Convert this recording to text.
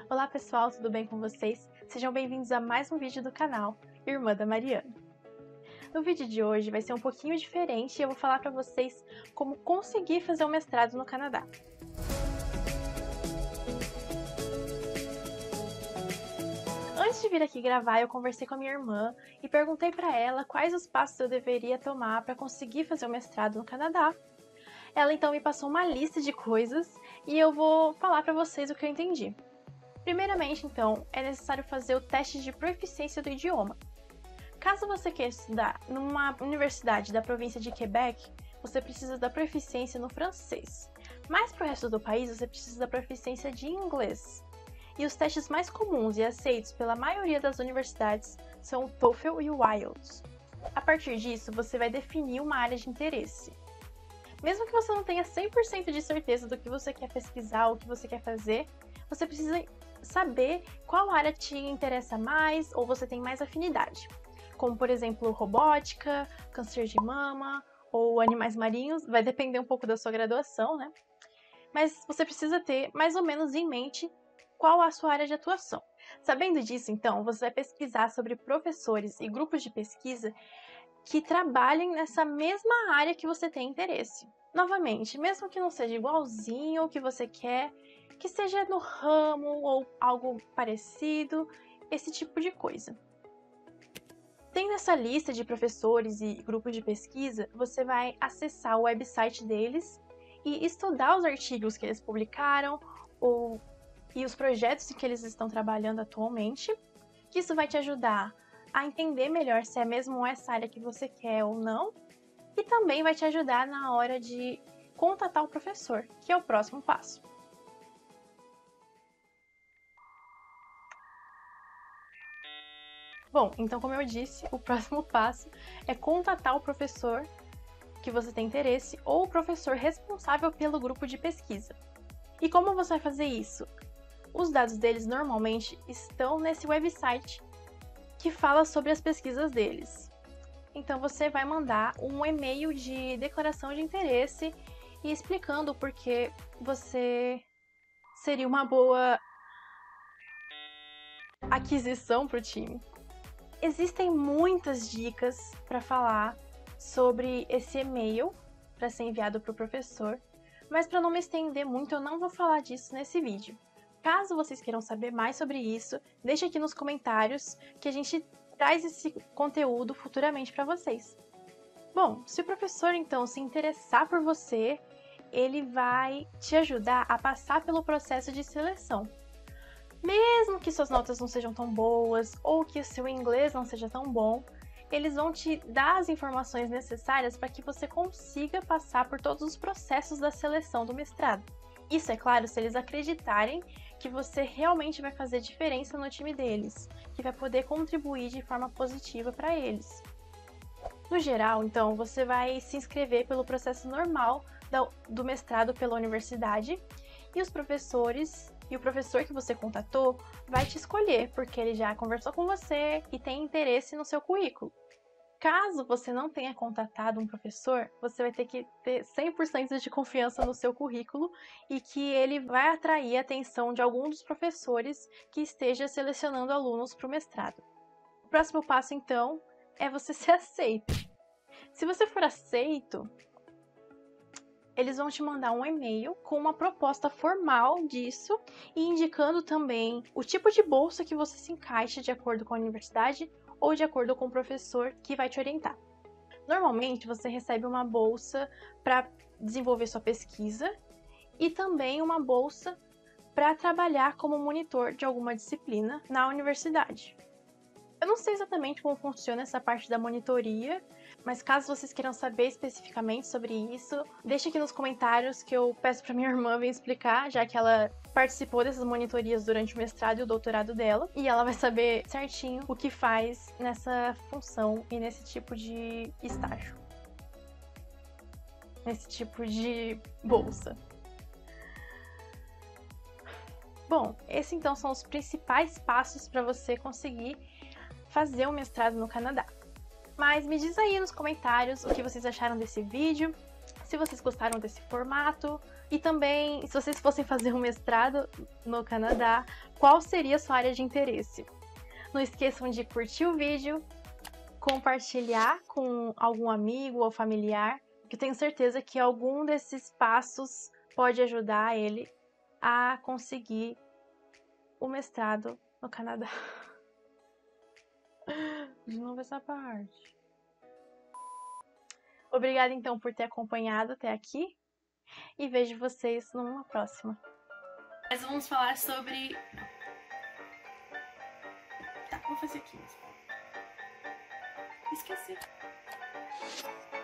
Olá pessoal, tudo bem com vocês? Sejam bem-vindos a mais um vídeo do canal Irmã da Mariana. No vídeo de hoje vai ser um pouquinho diferente e eu vou falar para vocês como conseguir fazer um mestrado no Canadá. Antes de vir aqui gravar, eu conversei com a minha irmã e perguntei para ela quais os passos eu deveria tomar para conseguir fazer o mestrado no Canadá. Ela então me passou uma lista de coisas e eu vou falar para vocês o que eu entendi. Primeiramente, então, é necessário fazer o teste de proficiência do idioma. Caso você queira estudar numa universidade da província de Quebec, você precisa da proficiência no francês. Mas para o resto do país, você precisa da proficiência de inglês. E os testes mais comuns e aceitos pela maioria das universidades são o TOEFL e o IELTS. A partir disso, você vai definir uma área de interesse. Mesmo que você não tenha 100% de certeza do que você quer pesquisar ou o que você quer fazer, você precisa saber qual área te interessa mais ou você tem mais afinidade. Como, por exemplo, robótica, câncer de mama ou animais marinhos, vai depender um pouco da sua graduação, né? Mas você precisa ter mais ou menos em mente qual a sua área de atuação. Sabendo disso, então, você vai pesquisar sobre professores e grupos de pesquisa que trabalhem nessa mesma área que você tem interesse. Novamente, mesmo que não seja igualzinho ao que você quer, que seja no ramo ou algo parecido, esse tipo de coisa. Tendo essa lista de professores e grupos de pesquisa, você vai acessar o website deles e estudar os artigos que eles publicaram e os projetos em que eles estão trabalhando atualmente, que isso vai te ajudar a entender melhor se é mesmo essa área que você quer ou não, e também vai te ajudar na hora de contatar o professor, que é o próximo passo. Bom, então como eu disse, o próximo passo é contatar o professor que você tem interesse ou o professor responsável pelo grupo de pesquisa. E como você vai fazer isso? Os dados deles normalmente estão nesse website que fala sobre as pesquisas deles. Então você vai mandar um e-mail de declaração de interesse e explicando por que você seria uma boa aquisição para o time. Existem muitas dicas para falar sobre esse e-mail para ser enviado para o professor, mas para não me estender muito, eu não vou falar disso nesse vídeo. Caso vocês queiram saber mais sobre isso, deixe aqui nos comentários que a gente traz esse conteúdo futuramente para vocês. Bom, se o professor então se interessar por você, ele vai te ajudar a passar pelo processo de seleção. Mesmo que suas notas não sejam tão boas ou que o seu inglês não seja tão bom, eles vão te dar as informações necessárias para que você consiga passar por todos os processos da seleção do mestrado. Isso, é claro, se eles acreditarem que você realmente vai fazer diferença no time deles, que vai poder contribuir de forma positiva para eles. No geral, então, você vai se inscrever pelo processo normal do mestrado pela universidade e os professores e o professor que você contatou vai te escolher, porque ele já conversou com você e tem interesse no seu currículo. Caso você não tenha contatado um professor, você vai ter que ter 100% de confiança no seu currículo e que ele vai atrair a atenção de algum dos professores que esteja selecionando alunos para o mestrado. O próximo passo, então, é você ser aceito. Se você for aceito, eles vão te mandar um e-mail com uma proposta formal disso e indicando também o tipo de bolsa que você se encaixa de acordo com a universidade ou de acordo com o professor que vai te orientar. Normalmente, você recebe uma bolsa para desenvolver sua pesquisa e também uma bolsa para trabalhar como monitor de alguma disciplina na universidade. Eu não sei exatamente como funciona essa parte da monitoria, mas caso vocês queiram saber especificamente sobre isso, deixe aqui nos comentários que eu peço para minha irmã vir explicar, já que ela participou dessas monitorias durante o mestrado e o doutorado dela, e ela vai saber certinho o que faz nessa função e nesse tipo de estágio, nesse tipo de bolsa. Bom, esses então são os principais passos para você conseguir fazer um mestrado no Canadá. Mas me diz aí nos comentários o que vocês acharam desse vídeo, se vocês gostaram desse formato, E também, se vocês fossem fazer um mestrado no Canadá, qual seria a sua área de interesse? Não esqueçam de curtir o vídeo, compartilhar com algum amigo ou familiar, que eu tenho certeza que algum desses passos pode ajudar ele a conseguir o mestrado no Canadá. De novo essa parte. Obrigada então por ter acompanhado até aqui e vejo vocês numa próxima. Mas vamos falar sobre... Tá, vou fazer aqui mesmo. Esqueci.